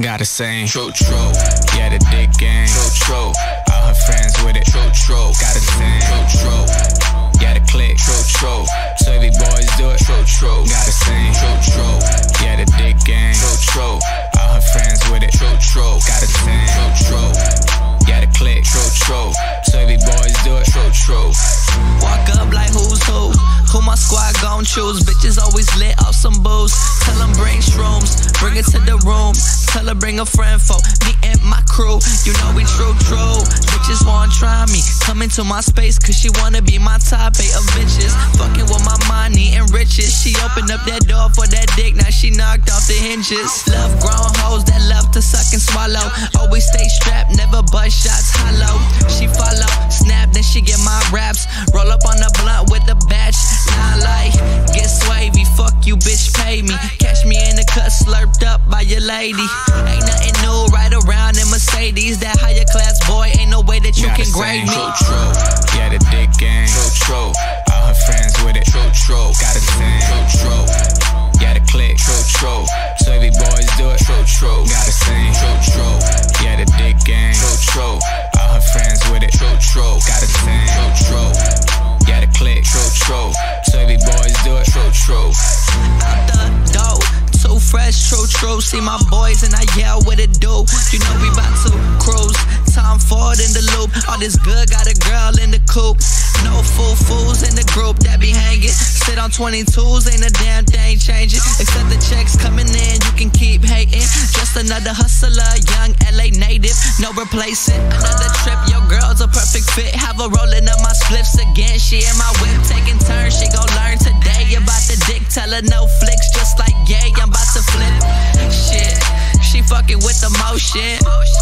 Gotta sing. Tro tro. Yeah, the dick gang. Tro tro. All her friends with it. Tro tro. Gotta sing. Tro tro. Yeah, the click. Tro tro. Soybe boys do it. Tro tro. Gotta sing. Tro tro. Yeah, the dick gang. Tro tro. All her friends with it. Tro tro. Gotta sing. Tro tro. Yeah, the click. Tro tro. Soybe boys do it. Tro tro. Walk up like who's who? Who my squad gon' choose? Bitches always lit off some booze. Tell them bring shrooms, bring it to the room. Tell her bring a friend for me and my crew. You know we true. Bitches wanna try me. Come into my space cause she wanna be my type of bitches. Fucking with my money and riches. She opened up that door for that dick, now she knocked off the hinges. Love grown hoes that love to suck and swallow. Always stay strapped, never bust shots hollow. She follow, snap, then she get my raps. Roll up on the blunt with the batch. Nah, like, get swavy, fuck you, bitch, pay me. Catch me in the cut, slurped up by your lady. Ain't nothing new, right around in Mercedes. That higher class boy, ain't no way that you can grade me. Tro tro. Yeah, the dick gang. Tro tro. All her friends with it. Tro tro. Gotta sing. Tro tro. Yeah, the click. Tro tro. Soybe boys do it. Tro tro. Gotta sing. Tro tro. Yeah, the dick gang. Tro tro. All her friends with it. Tro tro. Gotta sing. Tro tro. Yeah, the click. Tro tro. Soybe boys do it. Tro tro. Out the door, too fresh, true. See my boys and I yell what it do. You know we bout to cruise. Tom Ford in the loop. All this good, got a girl in the coupe. No fools in the group that be hanging. Sit on 22s, ain't a damn thing changing. Except the checks coming in, you can keep hating. Just another hustler, young LA native, no replacing. Another trip, your girl's a perfect fit. Have her rolling up my spliffs again. She in my whip, taking turns. She gon' learn today about the dick. Tell her no flicks, just like yay. I'm about to flip. Shit, she fucking with the motion.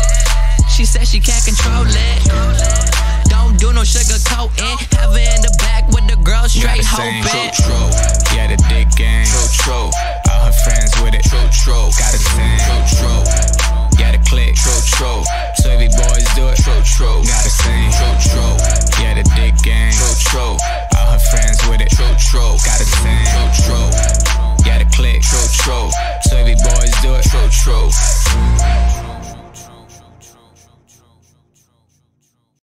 She said she can't control it. Don't do no sugarcoating. Have her in the back with the girl straight hoping. Tro tro. Yeah, the dick gang. Tro tro. All her friends with it. Tro tro. Gotta sing. Tro tro. Yeah, the click. Tro tro. Soybe boys do it. Tro tro. Gotta sing. Tro tro. Yeah, the dick gang. Tro tro. All her friends with it. Tro tro. Gotta sing. Tro tro. Yeah, the click. Tro tro. Soybe boys do it. Tro tro.